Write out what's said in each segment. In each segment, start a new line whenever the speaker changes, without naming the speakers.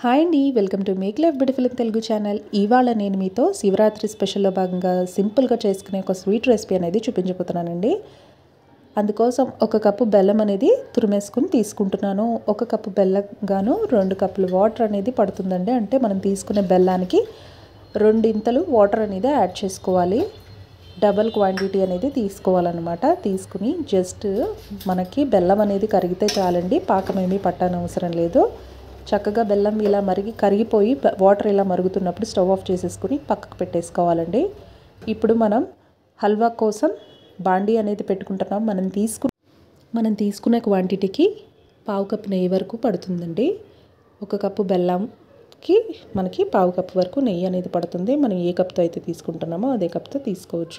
Hi అండి, welcome to make life beautiful in Telugu channel. ఇవాళ నేను మీతో శివరాత్రి స్పెషల్లో భాగంగా సింపుల్గా చేసుకునే ఒక స్వీట్ రెసిపీ అనేది చూపించబోతున్నానండి. అందుకోసం ఒక కప్పు బెల్లం అనేది తురిమేసుకుని తీసుకుంటున్నాను. ఒక కప్పు బెల్లం గాను 2 కప్పులు వాటర్ అనేది పడుతుందండి. అంటే మనం తీసుకునే బెల్లానికి 2 ఇంతలు వాటర్ అనేది యాడ్ చేసుకోవాలి. డబల్ క్వాంటిటీ అనేది తీసుకోవాలన్నమాట. తీసుకుని జస్ట్ మనకి బెల్లం అనేది కరిగితే చాలండి, పాకం ఏమీ పట్టనవసరం లేదు. చక్కగా బెల్లం ఇలా కరిగిపోయి వాటర్ ఇలా మరుగుతున్నప్పుడు స్టవ్ ఆఫ్ చేసేసుకుని పక్కకు పెట్టేసుకోవాలండి. ఇప్పుడు మనం హల్వా కోసం బాండీ అనేది పెట్టుకుంటున్నాం. మనం తీసుకునే క్వాంటిటీకి పావు కప్పు నెయ్యి వరకు పడుతుందండి. 1 కప్పు బెల్లంకి మనకి పావు కప్పు వరకు నెయ్యి అనేది పడుతుంది. మనం ఏ కప్తో అయితే తీసుకుంటున్నామో అదే కప్తో తీసుకోవచ్చు.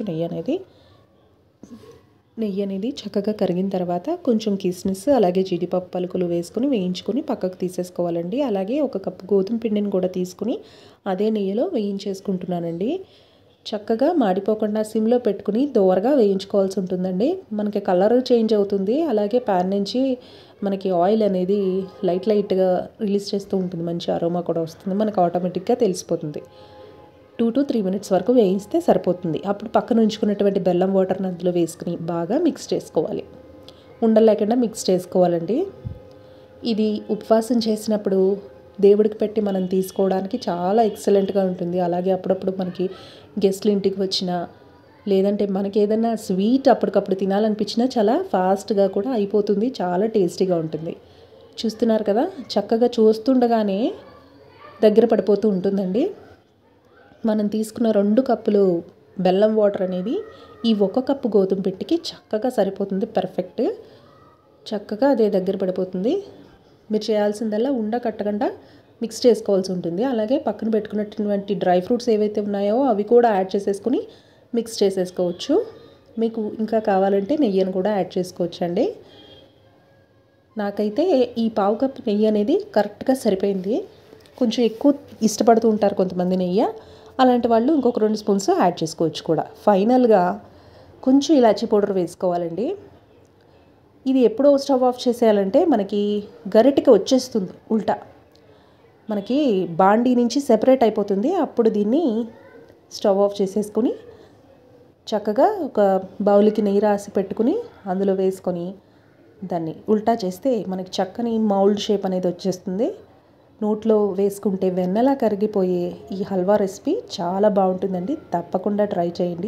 నెయ్యి అనేది చక్కగా కరిగిన తర్వాత కొంచెం కిస్మిస్ అలాగే జీడిపప్పు పలుకులు వేసుకుని వేయించుకొని పక్కకు తీసేసుకోవాలండి. అలాగే 1 కప్పు గోధుమ పిండిని కూడా తీసుకుని అదే నెయ్యిలో వేయించేసుకుంటున్నానండి. చక్కగా మాడిపోకుండా సిమ్లో పెట్టుకుని దోరగా వేయించుకోవాల్సి ఉంటుందండి. మనకి కలర్ చేంజ్ అవుతుంది. అలాగే ప్యాన్ నుంచి మనకి ఆయిల్ అనేది లైట్గా రిలీజ్ చేస్తూ ఉంటుంది. మంచి అరోమా కూడా వస్తుంది. మనకు ఆటోమేటిక్గా తెలిసిపోతుంది. 2 to 3 minutes వరకు వేయిస్తే సరిపోతుంది. అప్పుడు పక్కన ఉంచుకున్నటువంటి బెల్లం వాటర్ని అందులో వేసుకుని బాగా మిక్స్ చేసుకోవాలి. ఉండలు లేకుండా మిక్స్ చేసుకోవాలండి. ఇది ఉపవాసం చేసినప్పుడు దేవుడికి పెట్టి మనం తీసుకోవడానికి చాలా ఎక్సలెంట్గా ఉంటుంది. అలాగే అప్పుడప్పుడు మనకి గెస్ట్లు ఇంటికి వచ్చినా లేదంటే మనకి ఏదైనా స్వీట్ అప్పటికప్పుడు తినాలనిపించినా చాలా ఫాస్ట్గా కూడా అయిపోతుంది. చాలా టేస్టీగా ఉంటుంది. చూస్తున్నారు కదా, చక్కగా చూస్తుండగానే దగ్గర పడిపోతూ ఉంటుందండి. మనం తీసుకున్న 2 కప్పులు బెల్లం వాటర్ అనేది ఈ 1 కప్పు గోధుమ పిండికి చక్కగా సరిపోతుంది. పర్ఫెక్ట్. చక్కగా అదే దగ్గర పడిపోతుంది. మీరు చేయాల్సిందల్లా కట్టకుండా మిక్స్ చేసుకోవాల్సి ఉంటుంది. అలాగే పక్కన పెట్టుకున్నటువంటి డ్రై ఫ్రూట్స్ ఏవైతే ఉన్నాయో అవి కూడా యాడ్ చేసేసుకుని మిక్స్ చేసేసుకోవచ్చు. మీకు ఇంకా కావాలంటే నెయ్యిని కూడా యాడ్ చేసుకోవచ్చు అండి. నాకైతే ఈ పావు కప్పు నెయ్యి అనేది కరెక్ట్గా సరిపోయింది. కొంచెం ఎక్కువ ఇష్టపడుతూ ఉంటారు కొంతమంది నెయ్యి. అలాంటి వాళ్ళు ఇంకొక 2 స్పూన్స్ యాడ్ చేసుకోవచ్చు కూడా. ఫైనల్గా కొంచెం ఇలాచీ పౌడర్ వేసుకోవాలండి. ఇది ఎప్పుడో స్టవ్ ఆఫ్ చేసేయాలంటే మనకి గరిటెకి వచ్చేస్తుంది ఉల్టా, మనకి బాండీ నుంచి సెపరేట్ అయిపోతుంది. అప్పుడు దీన్ని స్టవ్ ఆఫ్ చేసేసుకొని చక్కగా ఒక బౌల్కి నెయ్యి రాసి పెట్టుకుని అందులో వేసుకొని దాన్ని ఉల్టా చేస్తే మనకి చక్కని మౌల్డ్ షేప్ అనేది వచ్చేస్తుంది. నోట్లో వేసుకుంటే వెన్నలా కరిగిపోయే ఈ హల్వా రెసిపీ చాలా బాగుంటుందండి. తప్పకుండా ట్రై చేయండి.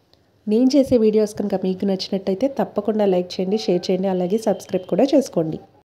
నేను చేసే వీడియోస్ కనుక మీకు నచ్చినట్టయితే తప్పకుండా లైక్ చేయండి, షేర్ చేయండి, అలాగే సబ్స్క్రైబ్ కూడా చేసుకోండి.